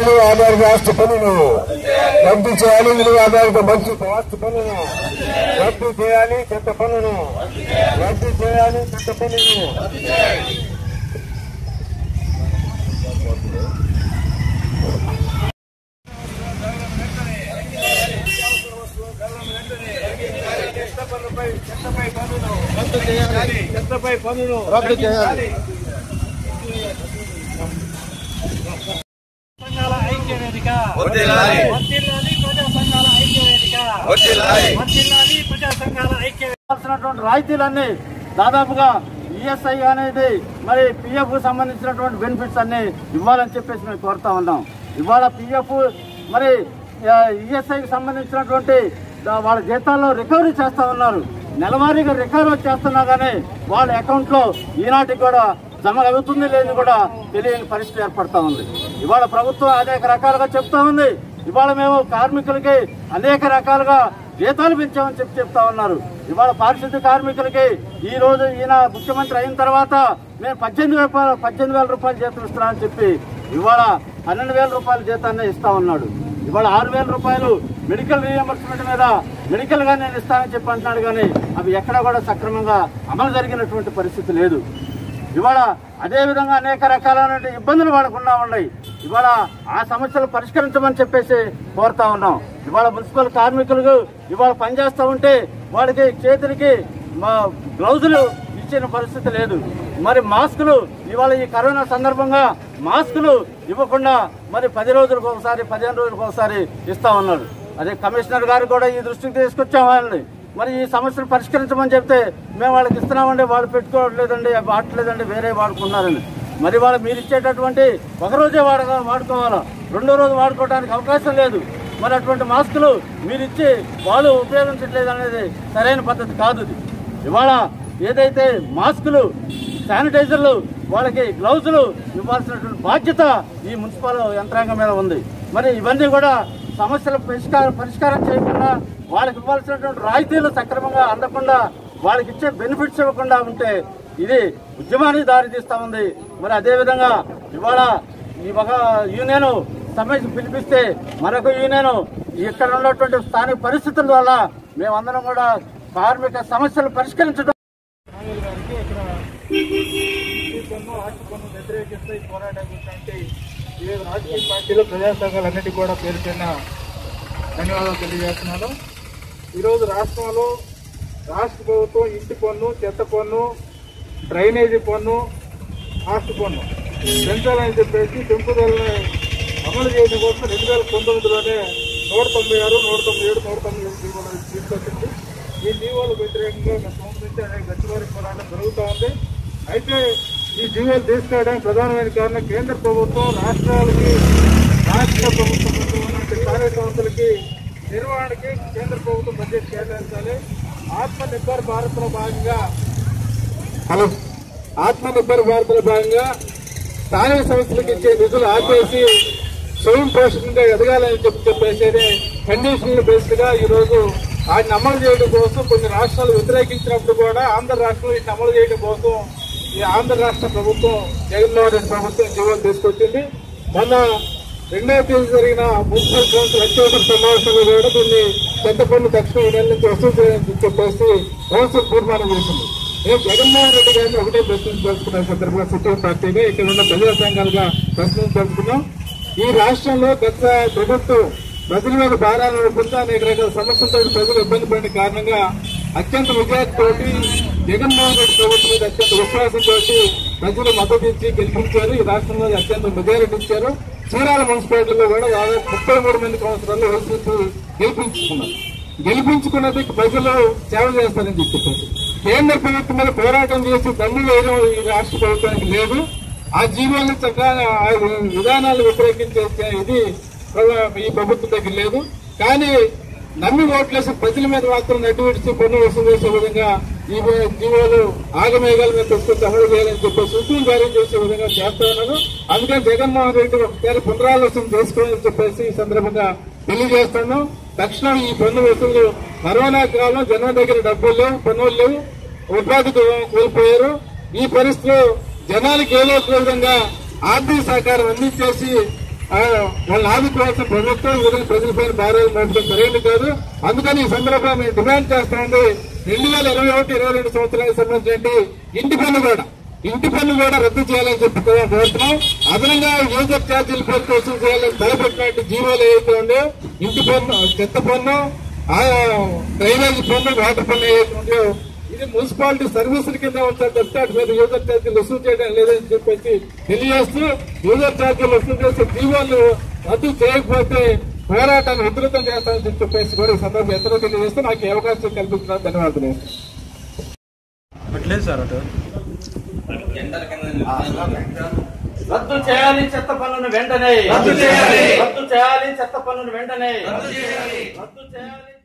విలువ ఆధారిత ఆస్తి పన్నును రద్దు చేయాలి. విలువ ఆధారిత మంచి ఆస్తి పన్నును రద్దు చేయాలి. చెత్త పన్నును రద్దు చేయాలి. చెత్త పన్నును చెత్తపై పన్నును రద్దు చేయాలి. సంఘాల ఐక్య వేదిక వర్ధిల్లాలి. ప్రజా సంఘాల ఐక్య వేదిక వర్ధిల్లాలి. ప్రజా సంఘాల ఐక్య వేదిక రాయితీలన్నీ దాదాపుగా ఈఎస్ఐ అనేది మరి పిఎఫ్ సంబంధించినటువంటి బెనిఫిట్స్ అన్ని ఇవ్వాలని చెప్పేసి మేము కోరుతా ఉన్నాం. ఇవాళ పిఎఫ్ మరి ఈఎస్ఐకి సంబంధించినటువంటి వాళ్ళ జీతాల్లో రికవరీ చేస్తా ఉన్నారు. నెలవారీగా రికవరీ చేస్తున్నా కానీ వాళ్ళ అకౌంట్లో ఈనాటికి కూడా జమ అవుతుంది లేని కూడా తెలియని పరిస్థితి ఏర్పడతా ఉంది. ఇవాళ ప్రభుత్వం అనేక రకాలుగా చెప్తా ఉంది. ఇవాళ మేము కార్మికులకి అనేక రకాలుగా జీతాలు పెంచామని చెప్తా ఉన్నారు. ఇవాళ పారిశుద్ధ్య కార్మికులకి ఈ రోజు ఈయన ముఖ్యమంత్రి అయిన తర్వాత మేము 18,000 రూపాయలు జీతం ఇస్తున్నామని చెప్పి ఇవాళ 12,000 రూపాయల జీతాన్ని ఇస్తా ఉన్నాడు. ఇవాళ 6,000 రూపాయలు మెడికల్ రీఎంబర్స్మెంట్ మీద మెడికల్ గా నేను ఇస్తానని చెప్పి అంటున్నాడు. కానీ అవి ఎక్కడా కూడా సక్రమంగా అమలు జరిగినటువంటి పరిస్థితి లేదు. ఇవాళ అదేవిధంగా అనేక రకాలైన ఇబ్బందులు వాళ్ళకున్నా ఉన్నాయి. ఇవాళ ఆ సమస్యలు పరిష్కరించమని చెప్పేసి కోరుతా ఉన్నాం. ఇవాళ మున్సిపల్ కార్మికులకు ఇవాళ పనిచేస్తూ ఉంటే వాళ్ళకి చేతులకి గ్లౌజులు ఇచ్చిన పరిస్థితి లేదు. మరి మాస్కులు ఇవాళ ఈ కరోనా సందర్భంగా మాస్కులు ఇవ్వకుండా మరి 10 రోజులకు ఒకసారి 15 రోజులకు ఒకసారి ఇస్తా ఉన్నారు. అదే కమిషనర్ గారు కూడా ఈ దృష్టికి తీసుకొచ్చాం వాళ్ళని. మరి ఈ సమస్యలు పరిష్కరించమని చెప్తే మేము వాళ్ళకి ఇస్తున్నామండి, వాళ్ళు పెట్టుకోవట్లేదండి, వాడట్లేదండి, వేరే వాడుకున్నారండి. మరి వాళ్ళు మీరు ఇచ్చేటటువంటి ఒకరోజే వాడుకోవాలా, 2వ రోజు వాడుకోవడానికి అవకాశం లేదు. మరి అటువంటి మాస్కులు మీరు ఇచ్చి వాళ్ళు ఉపయోగించట్లేదు అనేది సరైన పద్ధతి కాదు. ఇవాళ ఏదైతే మాస్కులు, శానిటైజర్లు, వాళ్ళకి గ్లౌజులు ఇవ్వాల్సినటువంటి బాధ్యత ఈ మున్సిపల్ యంత్రాంగం మీద ఉంది. మరి ఇవన్నీ కూడా సమస్యల పరిష్కారం చేయకుండా వాళ్ళకి ఇవ్వాల్సినటువంటి రాయితీలు సక్రమంగా అందకుండా వాళ్ళకి ఇచ్చే బెనిఫిట్స్ ఇవ్వకుండా ఉంటే ఇది ఉద్యమానికి దారితీస్తా ఉంది. మరి అదేవిధంగా ఇవాళ ఈ ఒక యూనియన్ సమ్మెకి పిలిపిస్తే మరొక యూనియన్ ఇక్కడ ఉన్నటువంటి స్థానిక పరిస్థితుల వల్ల మేమందరం కూడా కార్మిక సమస్యలు పరిష్కరించడం వ్యతిరేకిస్తూ ఈ పోరాటం ఈ రాజకీయ పార్టీలు ప్రజా సంఘాలన్నిటి కూడా పేరుపైన ధన్యవాదాలు తెలియజేస్తున్నాను. ఈరోజు రాష్ట్రంలో రాష్ట్ర ప్రభుత్వం ఇంటి పన్ను, చెత్త పన్ను, డ్రైనేజీ పన్ను, ఆస్తి పన్ను పెంచాలని చెప్పేసి పెంపుదలని అమలు చేయడం కోసం 2019లోనే 196, 197, 198 జీవోలు తీసుకొచ్చింది. ఈ జీవోలకు వ్యతిరేకంగా సంబంధించి అనేక గచ్చివారి పోరాటం జరుగుతూ ఉంది. అయితే ఈ జీవోలు తీసుకోవడానికి ప్రధానమైన కారణం కేంద్ర ప్రభుత్వం రాష్ట్రాలకి, రాష్ట్ర ప్రభుత్వం ఉన్నటువంటి కార్య సంస్థలకి నిర్వహణకి కేంద్ర ప్రభుత్వం బడ్జెట్ కేటాయించాలి. ఆత్మనిర్భర్ భారత్లో భాగంగా స్థానిక సంస్థలకు ఇచ్చే నిధులు ఆపేసి స్వయం పోషకంగా ఎదగాలని చెప్పేసి కండిషన్లు బేస్డ్ గా ఈ రోజు వాటిని అమలు చేయడం కోసం కొన్ని రాష్ట్రాలు వ్యతిరేకించినప్పుడు కూడా ఆంధ్ర రాష్ట్రం వీటిని అమలు చేయడం కోసం ఈ ఆంధ్ర రాష్ట్ర ప్రభుత్వం, జగన్మోహన్ రెడ్డి ప్రభుత్వం జీవోలు తీసుకొచ్చింది. మొన్న 2వ తేదీ జరిగిన మున్సిపల్ కౌన్సిల్ అత్యవసర సమావేశంలో కూడా దీన్ని చెత్త పన్ను తక్షణ ఈ నెల నుంచి వసూలు చేయాలని చెప్పేసి కౌన్సిల్ తీర్మానం చేసింది. నేను జగన్మోహన్ రెడ్డి గారిని ఒకటే ప్రశ్నించదలుచుకున్న సందర్భంగా సిట్టింగ్ పార్టీగా ఇక్కడ ఉన్న ప్రజా సంఘాలుగా ప్రశ్నించదలుచుకున్నాం. ఈ రాష్ట్రంలో గత ప్రభుత్వం ప్రజల మీద భారాలను పొందుతూ అనేక రకాల సమస్యలతో ప్రజలు ఇబ్బంది పడిన కారణంగా అత్యంత విజయాలతోటి జగన్మోహన్ రెడ్డి ప్రభుత్వం మీద అత్యంత విశ్వాసంతో ప్రజలు మద్దతు ఇచ్చి గెలిపించారు. ఈ రాష్ట్రంలో అత్యంత మెజారిటీ ఇచ్చారు. చీరాల మున్సిపాలిటీలో కూడా దాదాపు 33 మంది కౌన్సిలర్లు వైసీపీ గెలిపించుకున్నది ప్రజలు సేవ చేస్తారని చెప్పారు. కేంద్ర ప్రభుత్వం మీద పోరాటం చేసి దమ్ము వేయడం ఈ రాష్ట్ర ప్రభుత్వానికి లేదు. ఆ జీవోలు చక్కగా విధానాలు వ్యతిరేకించే ఇది ఈ ప్రభుత్వం దగ్గర లేదు. కానీ నమ్మి ఓట్లేసి ప్రజల మీద మాత్రం నడ్డు విడిచి పన్ను వసూలు చేసే విధంగా ఈ జీవోలు ఆగమేఘాల మీద తీసుకొచ్చి అమలు చేయాలని చెప్పి సూచనలు జారీ చేసే విధంగా చేస్తా ఉన్నారు. అందుకని జగన్మోహన్ రెడ్డి ఒకసారి పునరాలోచన చేసుకోవాలని చెప్పేసి ఈ సందర్భంగా తెలియజేస్తున్నాం. తక్షణం ఈ పన్ను వసూలు కరోనా కాలం జనం దగ్గర డబ్బులు లేవు, పన్నులు లేవు, ఉపాధి కోల్పోయారు. ఈ పరిస్థితిలో జనానికి ఏదో ఒక విధంగా ఆర్థిక సహకారం అందించేసి వాళ్ళని ఆదుకోవాల్సిన ప్రభుత్వం ప్రజలపైన భారాలు మోపడం సరైనది కాదు. అందుకని ఈ సందర్భంగా మేము డిమాండ్ చేస్తామండి 2021-22 సంవత్సరానికి సంబంధించి ఇంటి పన్ను కూడా రద్దు చేయాలని చెప్పి కోరుతున్నాం. అదనంగా యూజర్ ఛార్జీలు పేరుతో వసూలు చేయాలని తలపెట్టినట్టు జీవోలు ఏవైతే ఉన్నాయో ఇంటి పన్ను, చెత్త పన్ను, డ్రైనేజ్ పన్ను, వాటర్ పన్ను ఏవైతే ఉన్నాయో ఇది మున్సిపాలిటీ సర్వీసుల కింద వచ్చారు తప్పితే అటు మీద యూజర్ ఛార్జీలు వసూలు చేయడం లేదని చెప్పేసి తెలియజేస్తూ యూజర్ ఛార్జీలు వసూలు చేసే జీవోలు రద్దు చేయకపోతే పోరాటాన్ని ఉధృతం చేస్తామని చెప్పేసి కూడా ఈ సందర్భంగా ఎంతో తెలియజేస్తూ నాకు ఈ అవకాశం కల్పిస్తున్నారు. ధన్యవాదాలు. రద్దు చేయాలి చెత్త పన్నును వెంటనే, రద్దు చేయాలి చెత్త పన్నును వెంటనే, రద్దు చేయాలి.